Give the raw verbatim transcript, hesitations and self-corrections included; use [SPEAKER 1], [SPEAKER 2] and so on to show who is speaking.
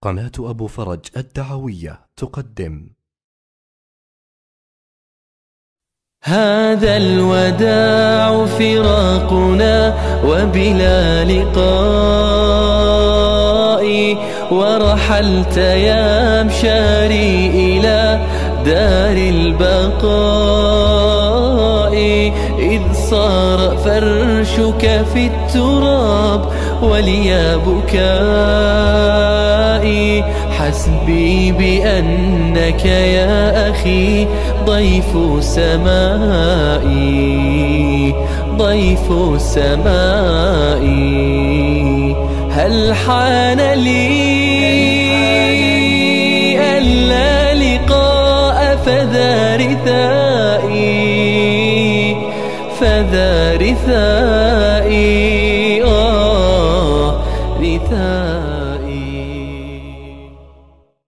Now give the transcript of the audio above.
[SPEAKER 1] قناة أبو فرج الدعوية تقدم.
[SPEAKER 2] هذا الوداع فراقنا وبلا لقاء، ورحلت يا مشاري إلى دار البقاء، إذ صار فرشك في التراب ولي بكائي. حسبي بأنك يا أخي ضيف سمائي، ضيف سمائي. هل حان لي ألا لقاء فذا رثائي، فذا رثائي آه رثائي.